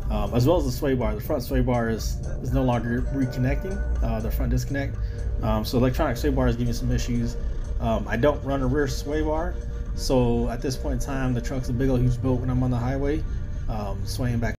as well as the sway bar. The front sway bar is no longer reconnecting, the front disconnect. So electronic sway bar is giving me some issues. I don't run a rear sway bar, so at this point in time, the truck's a big old huge boat when I'm on the highway, swaying back